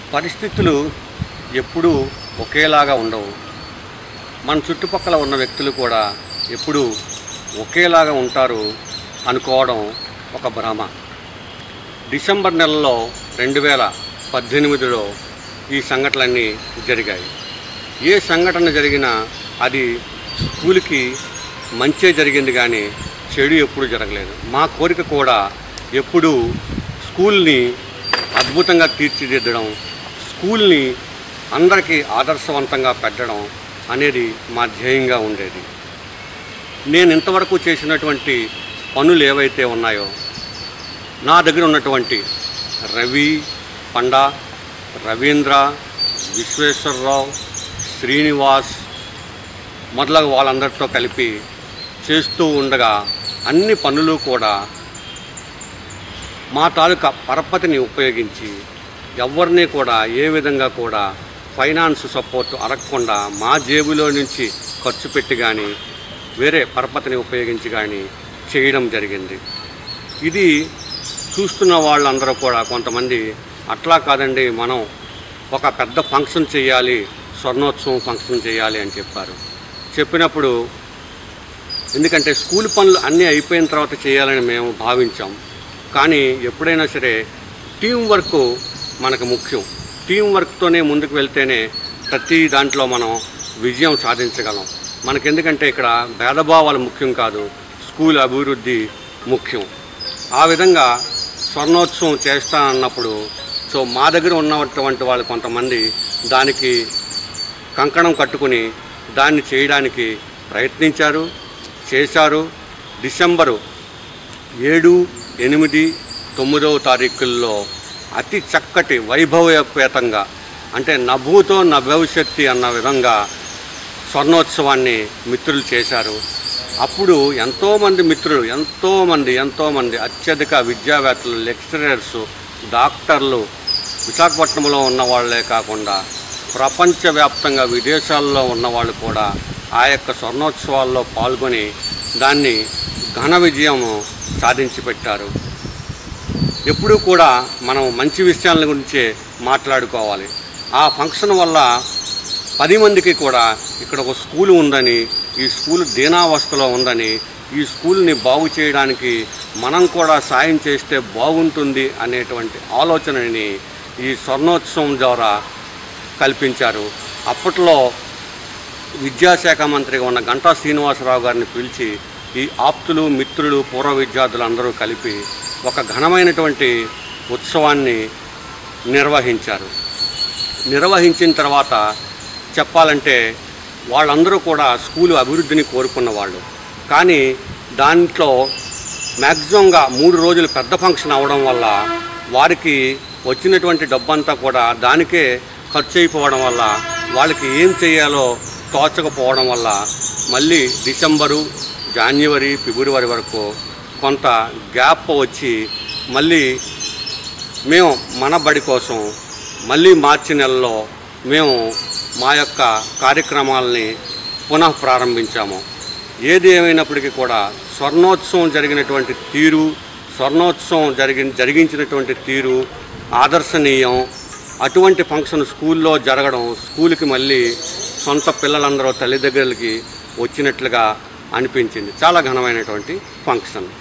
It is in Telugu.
పరిస్థితులు ఎప్పుడూ ఒకేలాగా ఉండవు. మన చుట్టుపక్కల ఉన్న వ్యక్తులు కూడా ఎప్పుడూ ఒకేలాగా ఉంటారు అనుకోవడం ఒక భ్రమ. డిసెంబర్ నెలలో 2018లో ఈ సంఘటనలన్నీ జరిగాయి. ఏ సంఘటన జరిగినా అది స్కూల్కి మంచే జరిగింది కానీ చెడు ఎప్పుడు జరగలేదు. మా కోరిక కూడా ఎప్పుడూ స్కూల్ని అద్భుతంగా తీర్చిదిద్దడం, స్కూల్ని అందరికీ ఆదర్శవంతంగా పెట్టడం అనేది మా ధ్యేయంగా ఉండేది. నేను ఇంతవరకు చేసినటువంటి పనులు ఏవైతే ఉన్నాయో, నా దగ్గర ఉన్నటువంటి రవి, పండా, రవీంద్ర, విశ్వేశ్వరరావు, శ్రీనివాస్ మొదలగు వాళ్ళందరితో కలిపి చేస్తూ ఉండగా అన్ని పనులు కూడా మా తాలూకా పరపతిని ఉపయోగించి ఎవరిని కూడా ఏ విధంగా కూడా ఫైనాన్స్ సపోర్ట్ అడగకుండా మా జేబులో నుంచి ఖర్చు పెట్టి కానీ వేరే పరపతిని ఉపయోగించి కానీ చేయడం జరిగింది. ఇది చూస్తున్న వాళ్ళందరూ కూడా కొంతమంది అట్లా కాదండి, మనం ఒక పెద్ద ఫంక్షన్ చేయాలి, స్వర్ణోత్సవం ఫంక్షన్ చేయాలి అని చెప్పినప్పుడు ఎందుకంటే స్కూల్ పనులు అన్నీ అయిపోయిన తర్వాత చేయాలని మేము భావించాం. కానీ ఎప్పుడైనా సరే టీం వర్క్ మనకు ముఖ్యం. టీం వర్క్తోనే ముందుకు వెళ్తేనే ప్రతి దాంట్లో మనం విజయం సాధించగలం. మనకెందుకంటే ఇక్కడ భేదభావాలు ముఖ్యం కాదు, స్కూల్ అభివృద్ధి ముఖ్యం. ఆ విధంగా స్వర్ణోత్సవం చేస్తానన్నప్పుడు మా దగ్గర ఉన్నటువంటి వాళ్ళు కొంతమంది దానికి కంకణం కట్టుకుని దాన్ని చేయడానికి ప్రయత్నించారు, చేశారు. డిసెంబరు 7, 8, 9వ తారీఖుల్లో అతి చక్కటి వైభవోపేతంగా, అంటే నభూతో నభవిష్యత్తి అన్న విధంగా స్వర్ణోత్సవాన్ని మిత్రులు చేశారు. అప్పుడు ఎంతోమంది మిత్రులు, ఎంతోమంది అత్యధిక విద్యావేత్తలు, లెక్చరర్సు, డాక్టర్లు విశాఖపట్నంలో ఉన్న వాళ్ళే కాకుండా ప్రపంచవ్యాప్తంగా విదేశాల్లో ఉన్నవాళ్ళు కూడా ఆ యొక్క స్వర్ణోత్సవాల్లో పాల్గొని దాన్ని ఘన విజయం సాధించి పెట్టారు. ఎప్పుడూ కూడా మనం మంచి విషయాల గురించే మాట్లాడుకోవాలి. ఆ ఫంక్షన్ వల్ల 10 మందికి కూడా ఇక్కడ ఒక స్కూల్ ఉందని, ఈ స్కూల్ దీనావస్థలో ఉందని, ఈ స్కూల్ని బాగు చేయడానికి మనం కూడా సాయం చేస్తే బాగుంటుంది అనేటువంటి ఆలోచనని ఈ స్వర్ణోత్సవం ద్వారా కల్పించారు. అప్పట్లో విద్యాశాఖ మంత్రిగా ఉన్న గంటా శ్రీనివాసరావు గారిని పిలిచి ఈ ఆప్తులు, మిత్రులు, పూర్వ విద్యార్థులు అందరూ కలిపి ఒక ఘనమైనటువంటి ఉత్సవాన్ని నిర్వహించిన తర్వాత చెప్పాలంటే వాళ్ళందరూ కూడా స్కూలు అభివృద్ధిని కోరుకున్న వాళ్ళు. కానీ దాంట్లో మ్యాక్సిమంగా 3 రోజులు పెద్ద ఫంక్షన్ అవడం వల్ల వారికి వచ్చినటువంటి డబ్బంతా కూడా దానికే ఖర్చు అయిపోవడం వల్ల వాళ్ళకి ఏం చేయాలో తోచకపోవడం వల్ల మళ్ళీ డిసెంబరు, జనవరి, ఫిబ్రవరి వరకు కొంత గ్యాప్ వచ్చి మళ్ళీ మేము మన బడి కోసం మళ్ళీ మార్చి నెలలో మేము మా యొక్క కార్యక్రమాలని పునః ప్రారంభించాము. ఏది ఏమైనప్పటికీ కూడా స్వర్ణోత్సవం జరిగినటువంటి తీరు, స్వర్ణోత్సవం జరిగించినటువంటి తీరు ఆదర్శనీయం. అటువంటి ఫంక్షన్ స్కూల్లో జరగడం, స్కూల్కి మళ్ళీ సొంత పిల్లలందరూ తల్లి దగ్గరికి వచ్చినట్లుగా అనిపించింది. చాలా ఘనమైనటువంటి ఫంక్షన్.